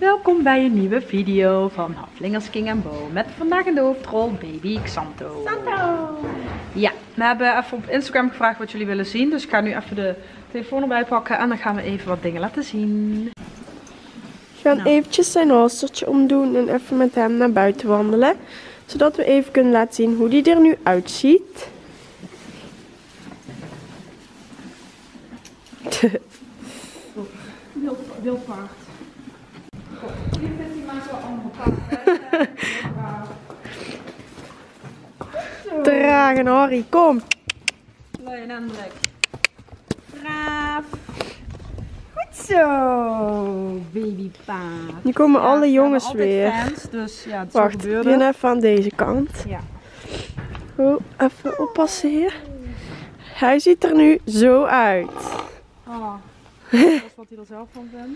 Welkom bij een nieuwe video van Haflingers King & Bo. Met vandaag in de hoofdrol baby Xanto. Ja, we hebben even op Instagram gevraagd wat jullie willen zien. Dus ik ga nu even de telefoon erbij pakken en dan gaan we even wat dingen laten zien. We gaan eventjes zijn halstertje omdoen en even met hem naar buiten wandelen. Zodat we even kunnen laten zien hoe die er nu uitziet. Wild paard. Hier vindt hij maar zo'n andere paard. Dragen Harry, kom. Leuk en Hendrik. Braaf. Goed zo, babypaard. Nu komen alle jongens we weer. Fans, dus ja, het Wacht, ik begin even aan deze kant. Ja. Oh, even oppassen hier. Hij ziet er nu zo uit. Oh, dat is wat hij er zelf van vindt.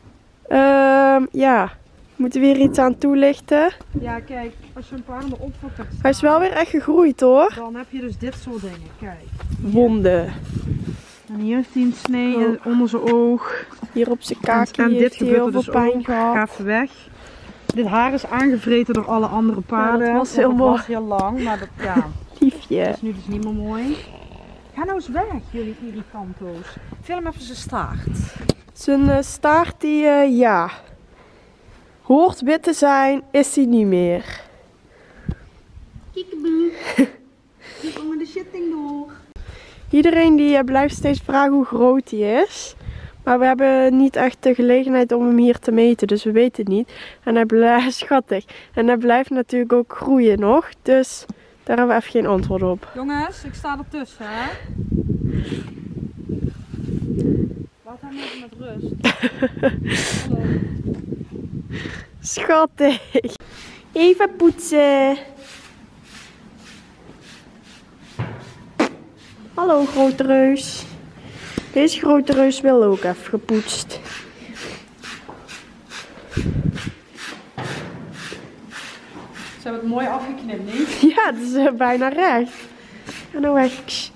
Ja, moeten we weer iets aan toelichten. Ja, kijk, als je een paard erop hebt staan, Hij is wel weer echt gegroeid hoor. dan heb je dus dit soort dingen. Kijk. Wonden. En hier heeft hij een snee onder zijn oog. Hier op zijn kaakje En dit heeft hij gebeurt heel er veel dus pijn ook. gehad. Ga even weg. Dit haar is aangevreten door alle andere paarden. Ja, dat was Want heel het mooi. was heel lang, maar dat, ja, Liefje. dat is nu dus niet meer mooi. Ga nou eens weg, jullie irritanto's. Film even zijn staart. Zijn staart die, ja, hoort wit te zijn, is hij niet meer. Kiekeboe. Die komen de shitting door. Iedereen die blijft steeds vragen hoe groot hij is. Maar we hebben niet echt de gelegenheid om hem hier te meten, dus we weten het niet. En hij blijft schattig. En hij blijft natuurlijk ook groeien nog, dus daar hebben we even geen antwoord op. Jongens, ik sta ertussen, hè. Laat hem even met rust. Hallo. Schattig. Even poetsen. Hallo grote reus. Deze grote reus wil ook even gepoetst. Ze hebben het mooi afgeknipt, niet? Ja, het is bijna recht. Ga nou weg. Ksh.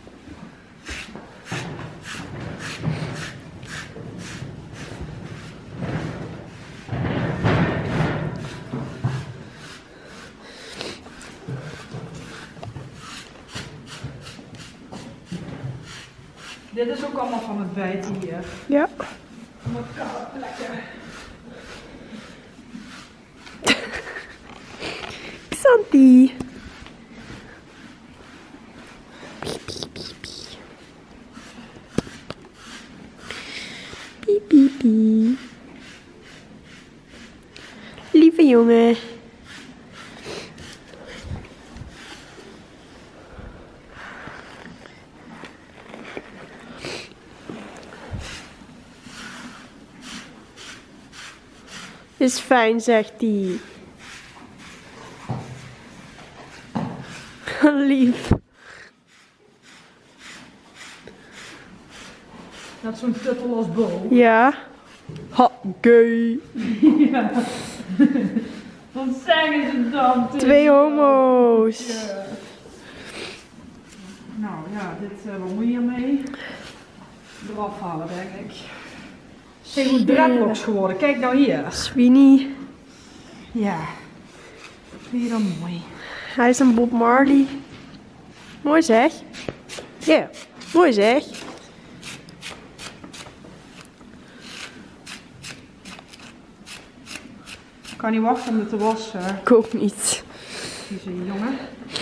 Dit is ook allemaal van het bijten hier. Ja. Wat koude plekken. Santi. Piep, piep, piep. Lieve jongen. Is fijn, zegt hij. Lief. Net zo'n tuttel als Bo. Ja. Ha, gay. Ja. Wat zeggen ze dan? 2 homo's. Ja. Nou ja, wat moet je hiermee? Eraf halen, denk ik. Ze zijn goed dreadlocks geworden. Kijk nou hier. Sweeney. Ja. Vind je dat mooi? Hij is een Bob Marley. Mooi zeg. Ja, mooi zeg. Ik kan niet wachten om het te wassen. Ik ook niet. Hier zie je, jongen.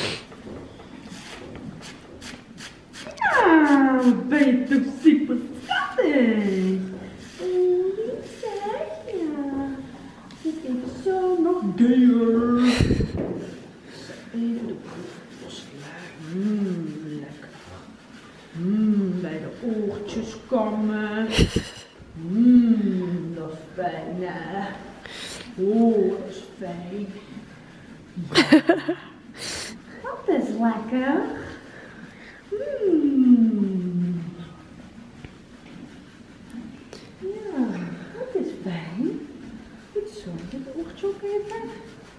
Ja, ben je toch super schattig. Lief zeg, ja. Dit is zo nog gayer. Even de proef loslaten. Lekker. Bij de oortjes kammen. Dat is fijn, hè. Oh, dat is fijn. Dat is lekker. Ja, dat is fijn. Goed zo, dit oortje ook even.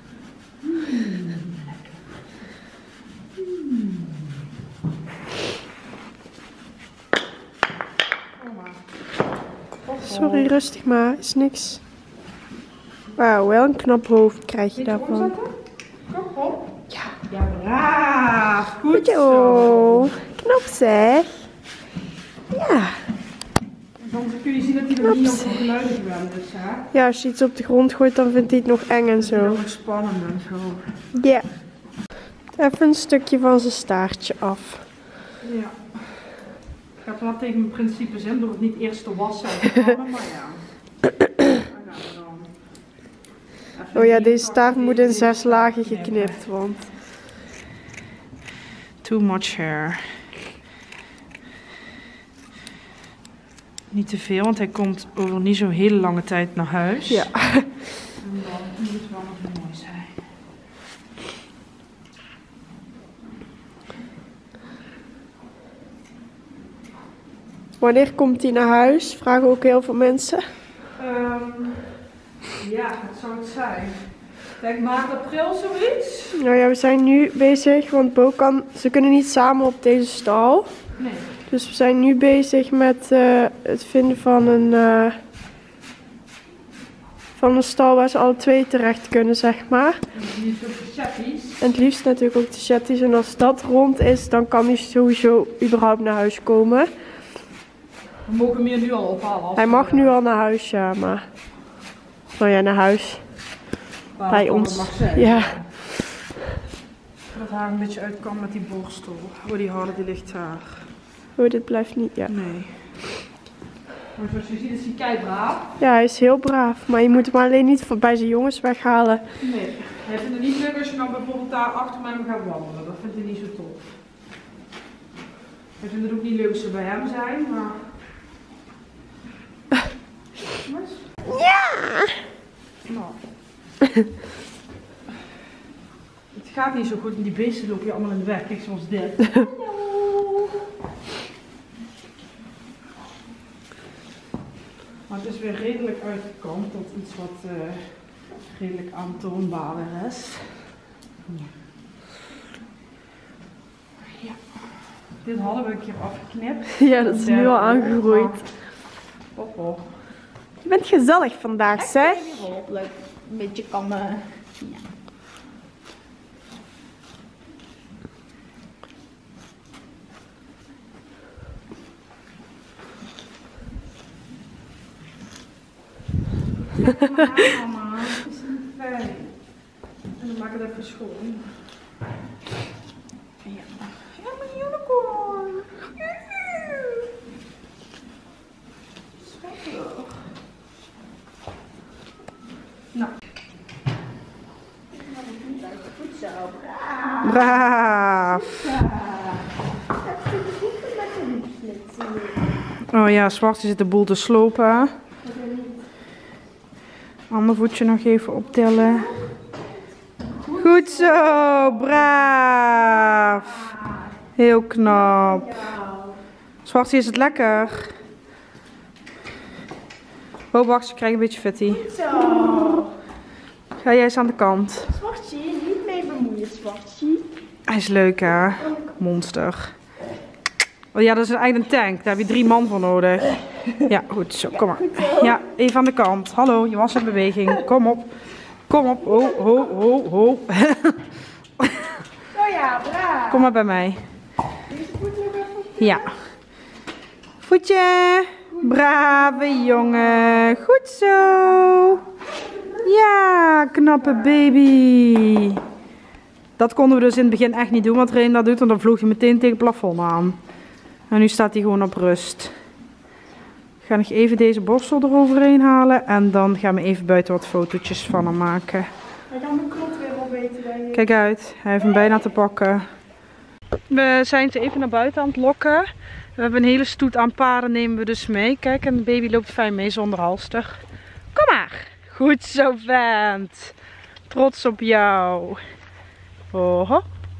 Lekker. Sorry, rustig maar. Is niks. Wauw, wel een knap hoofd krijg je daarvan. Kom op. Ja. Ja, braaf. Goed zo. zo. Knap zeg. Ja. Dan kun je zien dat hij er niet op geluiden gewend is, hè? Ja, als je iets op de grond gooit, dan vindt hij het nog eng en zo. Heel spannend en zo. Ja. Even een stukje van zijn staartje af. Ja. Ik ga wel tegen mijn principes in door het niet eerst te wassen en te pannen, maar ja. Oh ja, deze staart moet in 6 lagen geknipt, want... Too much hair. Niet te veel, want hij komt over niet zo'n hele lange tijd naar huis. Ja. En dan moet het wel nog mooi zijn. Wanneer komt hij naar huis? Vragen ook heel veel mensen. Ja, wat zou het zijn? Denk maart, april zoiets? Nou ja, we zijn nu bezig, want Bo ze kunnen niet samen op deze stal. Nee. Dus we zijn nu bezig met het vinden van een stal waar ze alle twee terecht kunnen, zeg maar. En het liefst ook de chatties. En het liefst natuurlijk ook de chatties. En als dat rond is, dan kan hij sowieso überhaupt naar huis komen. We mogen hem hier nu al ophalen. Hij mag nu al naar huis, ja, maar... Nou ja, naar huis. Waar Bij het ons. mag zijn. Ja. Dat haar een beetje uit kan met die borstel. Oh, die harde, die ligt daar. Oh, dit blijft niet, ja. Nee. Maar zoals je ziet is hij keibraaf. Ja, hij is heel braaf. Maar je moet hem alleen niet bij zijn jongens weghalen. Nee. Hij vindt het niet leuk als je dan bijvoorbeeld daar achter mij gaat wandelen. Dat vindt hij niet zo tof. Hij vindt het ook niet leuk als ze bij hem zijn, maar... Ja! Nou. Het gaat niet zo goed en die beesten lopen je allemaal in de weg. Kijk, zoals dit. Hallo. Maar het is weer redelijk uitgekomen tot iets wat redelijk aantoonbaarder is. Ja. Dit hadden we een keer afgeknipt. Ja, dat is nu al aangegroeid. Oh. Je bent gezellig vandaag, zeg. Leuk, een beetje kan. Ja. Mama, het is niet fijn. En dan maak ik het even schoon. Ja. Ja, mijn unicorn. Schattig. Nou. Goed zo. Braaf. Oh ja, Zwarte zit de boel te slopen. Ander voetje nog even optellen. Goed zo, braaf. Heel knap. Zwarte, is het lekker? Oh, wacht, je krijgt een beetje fitty. Zo. Ga jij eens aan de kant. Zwartje, niet mee bemoeien, Zwartje. Hij is leuk, hè? Monster. Oh ja, dat is eigenlijk een tank. Daar heb je 3 man voor nodig. Ja, goed zo. Kom maar. Ja, even aan de kant. Hallo, je was in beweging. Kom op. Kom op. Ho, ho, ho, ho. Oh ja, braaf. Kom maar bij mij. Deze voet nog even. Ja. Voetje. Brave jongen. Goed zo. Ja, knappe baby. Dat konden we dus in het begin echt niet doen wat Reen dat doet. Want dan vloog hij meteen tegen het plafond aan. En nu staat hij gewoon op rust. Ik ga nog even deze borstel eroverheen halen. En dan gaan we even buiten wat fotootjes van hem maken. Hij kan de klot weer wel beter, denk ik. Kijk uit, hij heeft hem bijna te pakken. We zijn ze even naar buiten aan het lokken. We hebben een hele stoet aan paarden, nemen we dus mee. Kijk, en de baby loopt fijn mee zonder halster. Kom maar. Goed zo, vent. Trots op jou. Oh,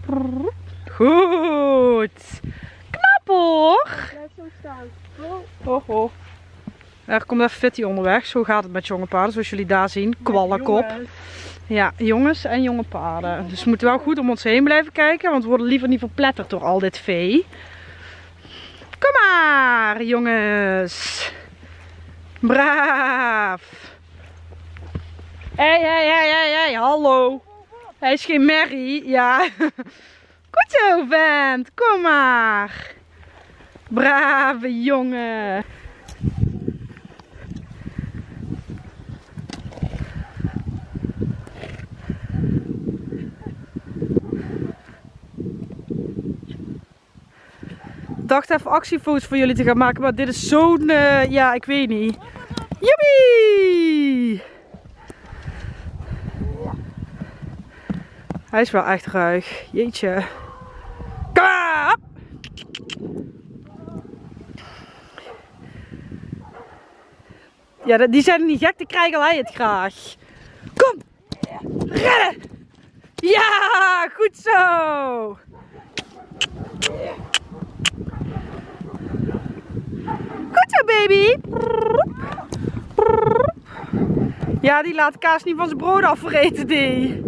goed. Knap hoor. Blijf zo staan. Oh, oh. Er komt even fitty onderweg. Zo gaat het met jonge paarden, zoals jullie daar zien. Kwallenkop. Ja, jongens en jonge paarden. Dus we moeten wel goed om ons heen blijven kijken, want we worden liever niet verpletterd door al dit vee. Kom maar, jongens. Braaf. Hey, hallo. Hij is geen merrie, ja. Goed zo, vent. Kom maar. Brave jongen. Ik dacht even actiefoto's voor jullie te gaan maken, maar dit is zo'n, ja, ik weet niet. Joepie! Hij is wel echt ruig. Jeetje. Kom op! Ja, die zijn niet gek, dan krijgt hij het graag. Kom! Rennen! Ja, goed zo! Goed zo, baby! Ja, die laat kaas niet van zijn brood afvreten, die.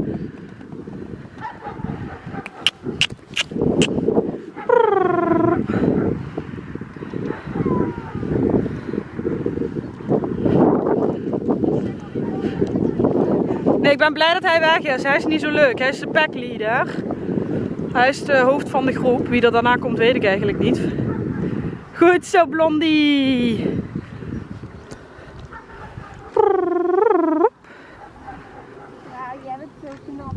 Nee, ik ben blij dat hij weg is. Hij is niet zo leuk. Hij is de packleader. Hij is de hoofd van de groep. Wie er daarna komt, weet ik eigenlijk niet. Goed zo, blondie. Ja, jij bent zo knap.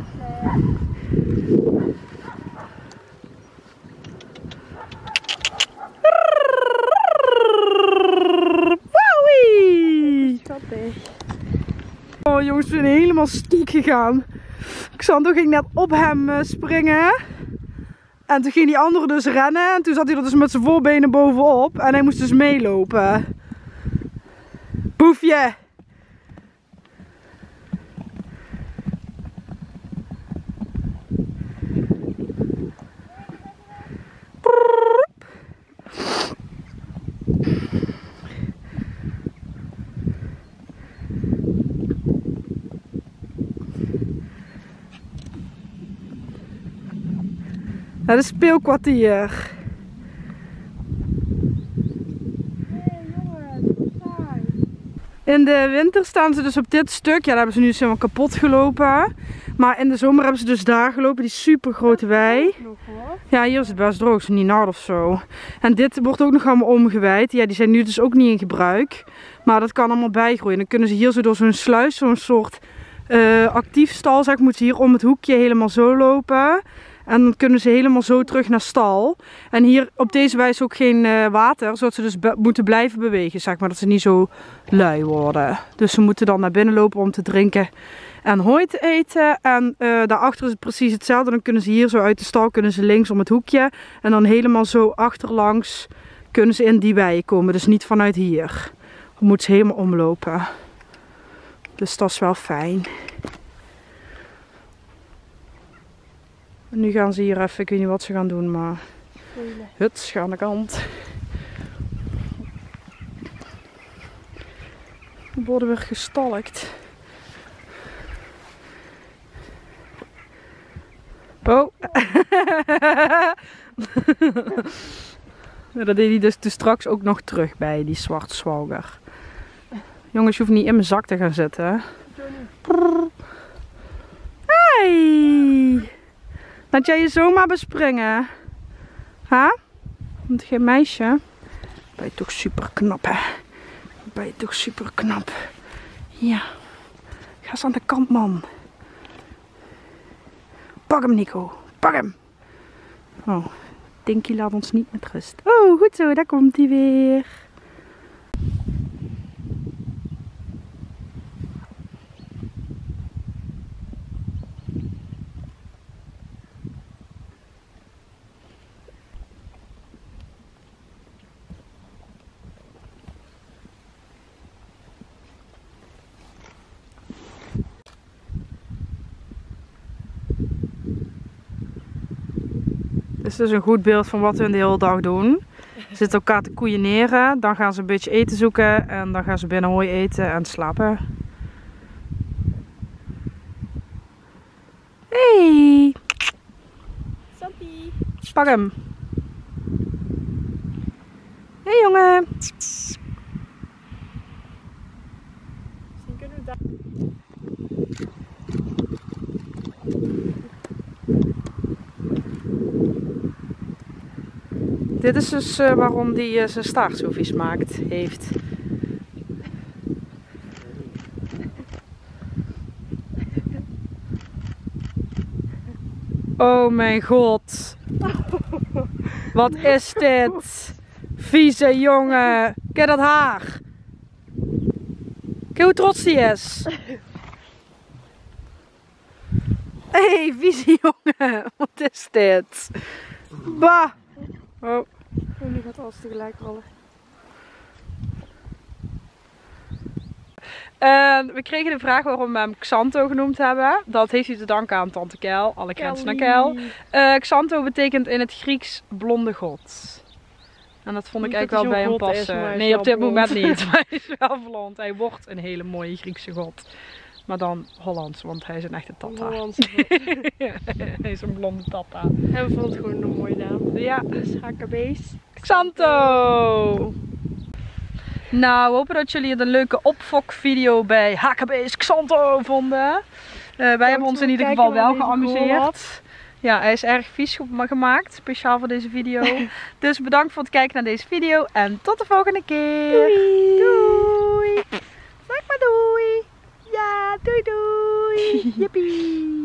Wowie! Schattig. Oh jongens, we zijn helemaal stuk gegaan. Xanto ging net op hem springen. En toen ging die andere dus rennen. En toen zat hij er dus met zijn voorbenen bovenop. En hij moest dus meelopen. Boefje! Het is speelkwartier. In de winter staan ze dus op dit stuk. Ja, daar hebben ze nu dus helemaal kapot gelopen. Maar in de zomer hebben ze dus daar gelopen. Die super grote wei. Ja, hier is het best droog. Het is niet nat of zo. En dit wordt ook nog allemaal omgeweid. Ja, die zijn nu dus ook niet in gebruik. Maar dat kan allemaal bijgroeien. Dan kunnen ze hier zo door zo'n sluis, zo'n soort actief stal, zeg, moeten ze hier om het hoekje helemaal zo lopen. En dan kunnen ze helemaal zo terug naar stal. En hier op deze wijze ook geen water, zodat ze dus moeten blijven bewegen, zeg maar, dat ze niet zo lui worden. Dus ze moeten dan naar binnen lopen om te drinken en hooi te eten. En daarachter is het precies hetzelfde. Dan kunnen ze hier zo uit de stal, kunnen ze links om het hoekje. En dan helemaal zo achterlangs kunnen ze in die wei komen. Dus niet vanuit hier. Dan moeten ze helemaal omlopen. Dus dat is wel fijn. En nu gaan ze hier even, ik weet niet wat ze gaan doen, maar huts, ga aan de kant. We worden weer gestalkt. Oh. Dat deed hij dus toen straks ook nog terug bij die zwartzwalger. Jongens, je hoeft niet in mijn zak te gaan zitten. Hey! Laat jij je zomaar bespringen? Ha? Want geen meisje? Ben je toch super knap, hè? Ben je toch super knap? Ja. Ga eens aan de kant, man. Pak hem, Nico. Pak hem. Oh, Dinky laat ons niet met rust. Oh, goed zo. Daar komt hij weer. Dit is dus een goed beeld van wat we de hele dag doen. Ze zitten elkaar te koeieneren, dan gaan ze een beetje eten zoeken en dan gaan ze binnen hooi eten en slapen. Hey! Sappie. Pak hem. Hey jongen! Misschien kunnen we daar... Dit is dus waarom die zijn staart zo vies heeft. Oh mijn god. Wat is dit? Vieze jongen. Kijk dat haar. Kijk hoe trots die is. Hey, vieze jongen. Wat is dit? Bah. Oh. Nu gaat alles tegelijk rollen. We kregen de vraag waarom we hem Xanto genoemd hebben. Dat heeft hij te danken aan Tante Kel. Alle grenzen naar Kel. Xanto betekent in het Grieks blonde god. En dat vond ik eigenlijk wel bij hem passen. Nee, op dit moment niet. Maar hij is wel blond. Hij wordt een hele mooie Griekse god. Maar dan Hollands, want hij is een echte tata. Hij is een blonde tata. En we vonden het gewoon een mooie naam. Ja. Dus HKB's. Xanto! Nou, we hopen dat jullie het een leuke opfokvideo bij HKB's Xanto vonden. Wij hebben ons in ieder geval wel geamuseerd. Ja, hij is erg vies gemaakt, speciaal voor deze video. Dus bedankt voor het kijken naar deze video en tot de volgende keer. Doei! Doei! Zeg maar doei! Ja, doei doei! Jippie!